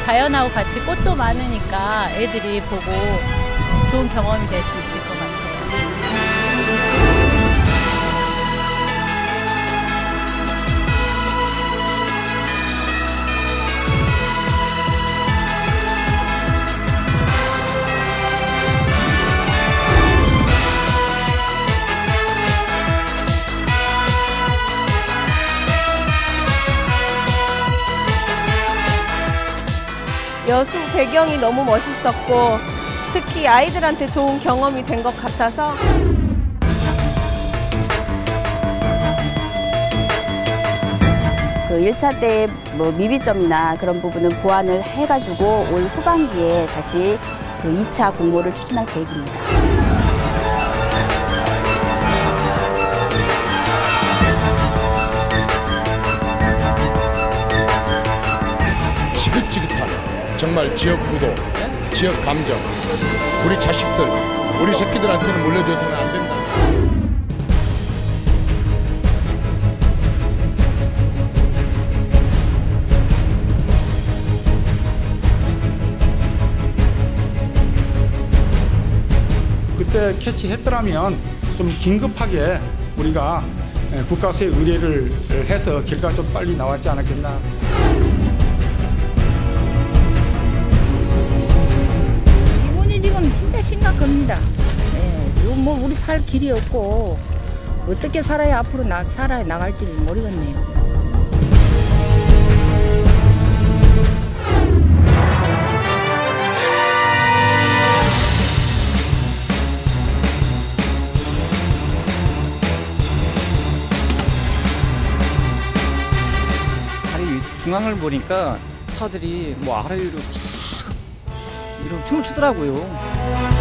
자연하고 같이 꽃도 많으니까 애들이 보고 좋은 경험이 될 수 있을 것 같아요. 여수 배경이 너무 멋있었고 특히 아이들한테 좋은 경험이 된 것 같아서 그 1차 때 뭐 미비점이나 그런 부분은 보완을 해가지고 올 후반기에 다시 그 2차 공모를 추진할 계획입니다. 지긋지긋한 정말 지역 구도, 지역 감정, 우리 자식들, 우리 새끼들한테는 물려줘서는 안 된다. 그때 캐치했더라면 좀 긴급하게 우리가 국가수에 의뢰를 해서 결과가 좀 빨리 나왔지 않았겠나. 지금 진짜 심각합니다. 예, 뭐 우리 살 길이 없고 어떻게 살아야 앞으로 살아 나갈지 모르겠네요. 다리 중앙을 보니까 차들이 뭐 아래위로 이러고 춤을 추더라고요.